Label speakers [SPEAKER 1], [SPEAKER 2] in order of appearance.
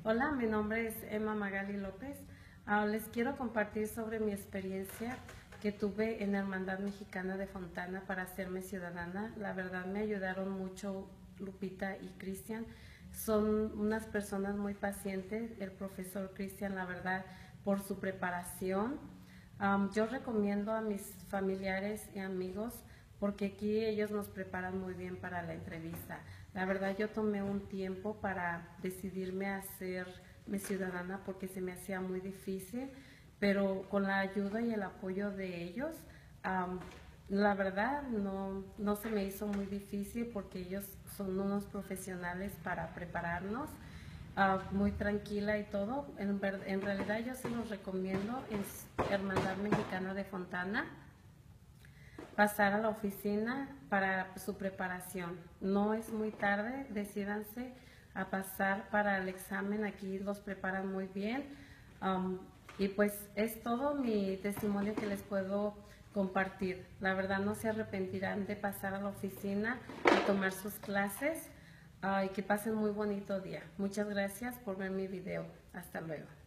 [SPEAKER 1] Hola, mi nombre es Emma Magali López. Les quiero compartir sobre mi experiencia que tuve en la Hermandad Mexicana de Fontana para hacerme ciudadana. La verdad me ayudaron mucho Lupita y Cristian. Son unas personas muy pacientes. El profesor Cristian, la verdad, por su preparación. Yo recomiendo a mis familiares y amigos porque aquí ellos nos preparan muy bien para la entrevista. La verdad yo tomé un tiempo para decidirme a hacerme ciudadana porque se me hacía muy difícil, pero con la ayuda y el apoyo de ellos, la verdad no se me hizo muy difícil porque ellos son unos profesionales para prepararnos. Muy tranquila y todo. En realidad yo se los recomiendo, es Hermandad Mexicana de Fontana, pasar a la oficina para su preparación. No es muy tarde, decídanse a pasar para el examen, aquí los preparan muy bien. Y pues es todo mi testimonio que les puedo compartir. La verdad no se arrepentirán de pasar a la oficina y tomar sus clases. Y que pasen muy bonito día. Muchas gracias por ver mi video. Hasta luego.